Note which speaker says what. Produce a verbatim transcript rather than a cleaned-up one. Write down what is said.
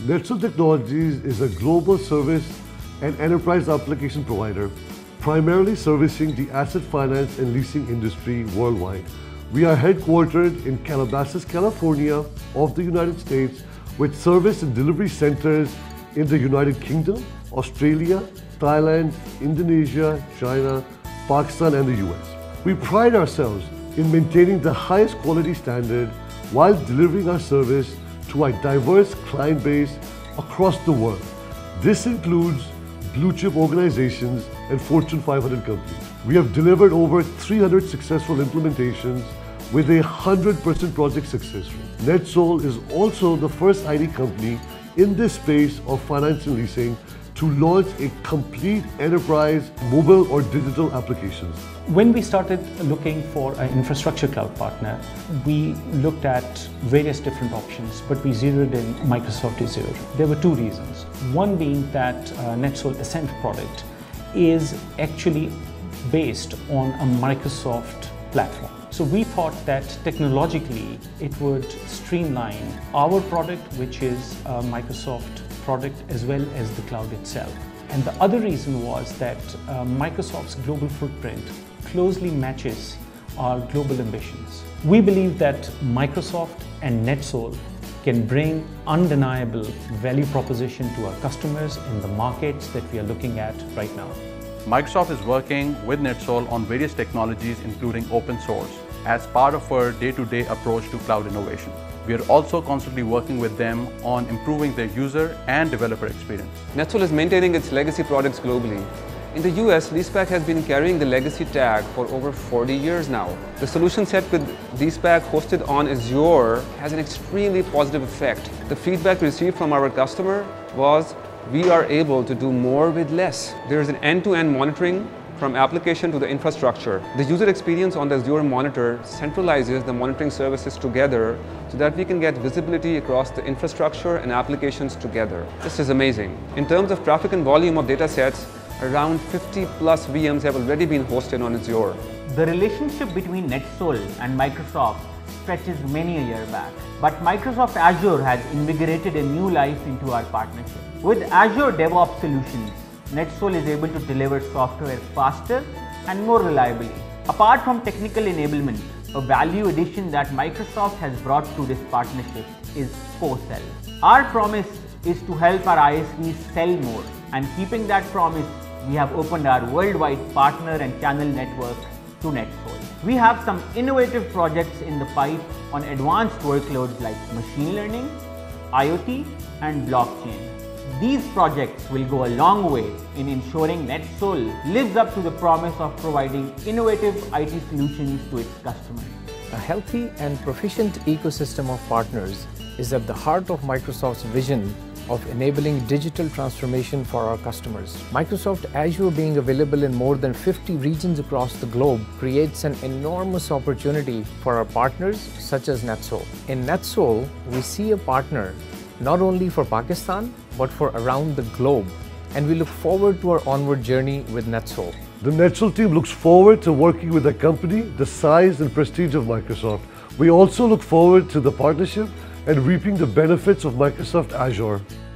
Speaker 1: NetSol Technologies is a global service and enterprise application provider, primarily servicing the asset finance and leasing industry worldwide. We are headquartered in Calabasas, California of the United States, with service and delivery centers in the United Kingdom, Australia, Thailand, Indonesia, China, Pakistan and the U S. We pride ourselves in maintaining the highest quality standard while delivering our service to a diverse client base across the world. This includes blue chip organizations and Fortune five hundred companies. We have delivered over three hundred successful implementations with a one hundred percent project success rate. NetSol is also the first I T company in this space of finance and leasing to launch a complete enterprise mobile or digital applications.
Speaker 2: When we started looking for an infrastructure cloud partner, we looked at various different options, but we zeroed in Microsoft Azure. There were two reasons. One being that uh, NetSol Ascent product is actually based on a Microsoft platform. So we thought that technologically it would streamline our product, which is a Microsoft product, as well as the cloud itself. And the other reason was that uh, Microsoft's global footprint closely matches our global ambitions. We believe that Microsoft and NetSol can bring undeniable value proposition to our customers in the markets that we are looking at right now.
Speaker 3: Microsoft is working with NetSol on various technologies, including open source, as part of our day-to-day approach to cloud innovation. We are also constantly working with them on improving their user and developer experience.
Speaker 4: NetSol is maintaining its legacy products globally. In the U S, LeasePack has been carrying the legacy tag for over forty years now. The solution set with LeasePack hosted on Azure has an extremely positive effect. The feedback received from our customer was, we are able to do more with less. There is an end-to-end monitoring from application to the infrastructure. The user experience on the Azure Monitor centralizes the monitoring services together so that we can get visibility across the infrastructure and applications together. This is amazing. In terms of traffic and volume of data sets, around fifty plus V Ms have already been hosted on Azure.
Speaker 5: The relationship between NetSol and Microsoft stretches many a year back, but Microsoft Azure has invigorated a new life into our partnership. With Azure DevOps solutions, NetSol is able to deliver software faster and more reliably. Apart from technical enablement, a value addition that Microsoft has brought to this partnership is co-sell. Our promise is to help our I S Vs sell more, and keeping that promise, we have opened our worldwide partner and channel network to NetSol. We have some innovative projects in the pipe on advanced workloads like machine learning, IoT, and blockchain. These projects will go a long way in ensuring NetSol lives up to the promise of providing innovative I T solutions to its customers.
Speaker 6: A healthy and proficient ecosystem of partners is at the heart of Microsoft's vision of enabling digital transformation for our customers. Microsoft Azure being available in more than fifty regions across the globe creates an enormous opportunity for our partners such as NetSol. In NetSol, we see a partner not only for Pakistan, but for around the globe. And we look forward to our onward journey with NetSol.
Speaker 1: The NetSol team looks forward to working with a company the size and prestige of Microsoft. We also look forward to the partnership and reaping the benefits of Microsoft Azure.